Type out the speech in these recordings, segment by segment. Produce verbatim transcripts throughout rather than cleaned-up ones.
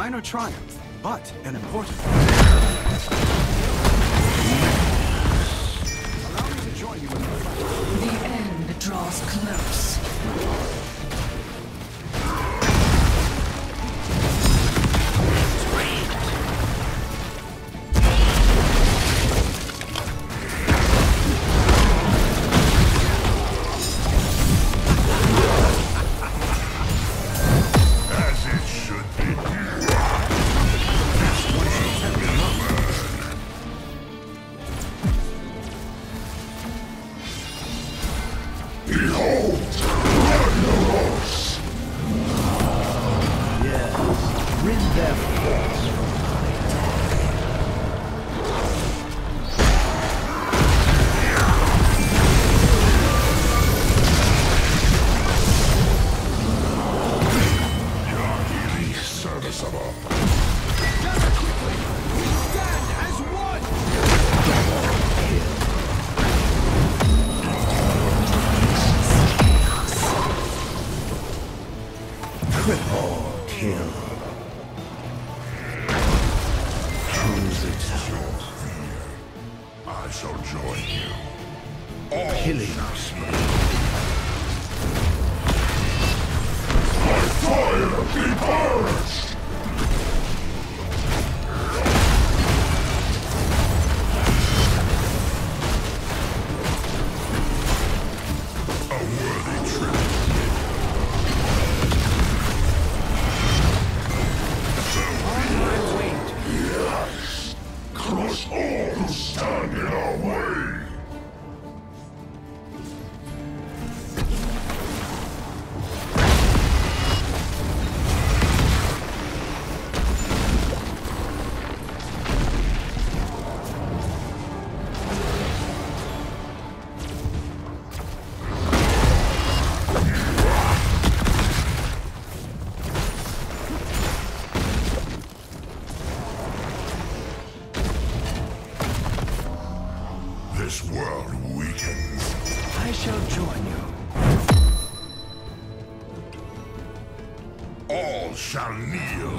minor triumph, but an important one. Allow me to join you in the fight. The end draws close. This world weakens. I shall join you. All shall kneel.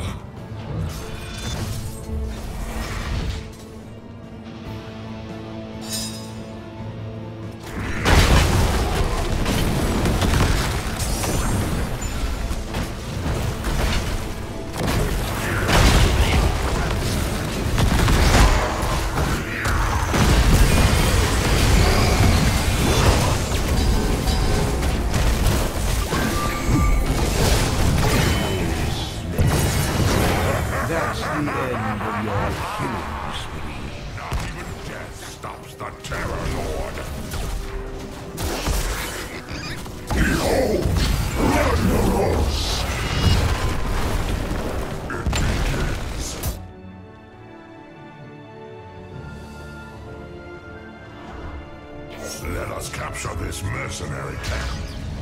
Let us capture this mercenary camp.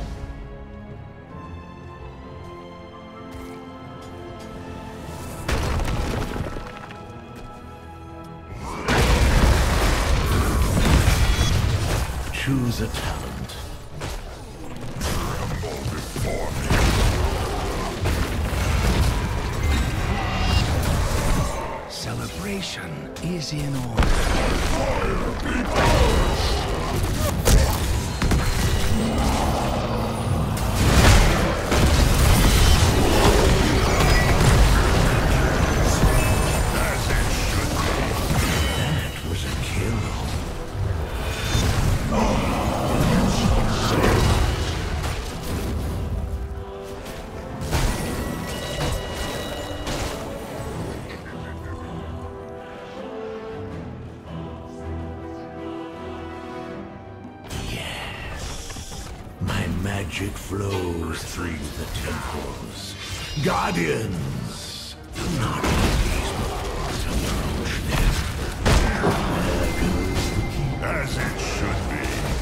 Choose a talent. Tremble before me. Celebration is in order. Fire be purged! Magic flows through the temples. Guardians, do not let these mortals approach them. As it should be.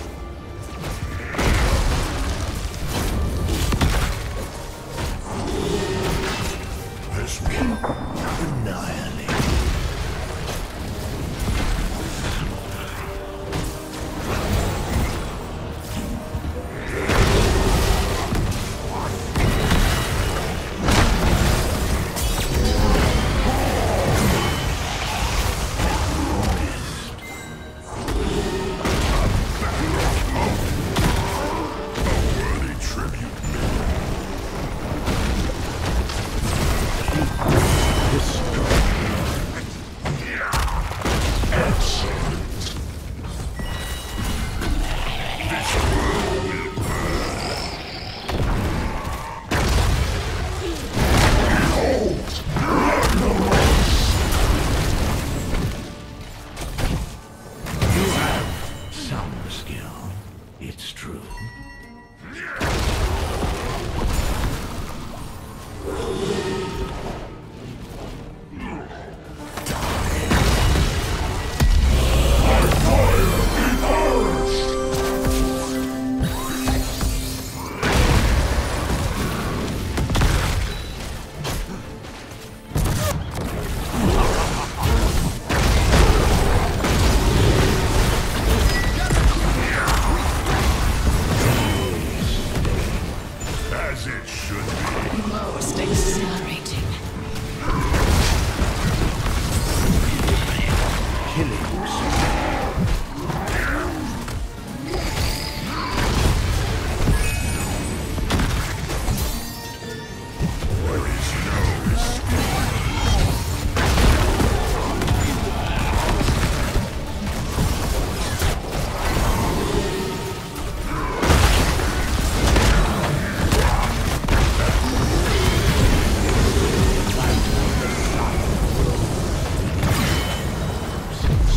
This one. Annihilate.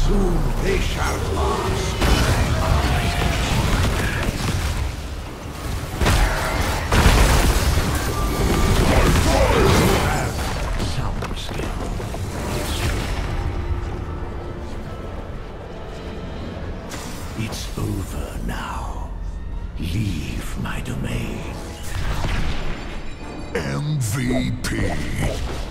Soon they shall pass. Some skill. It's over now. Leave my domain. M V P.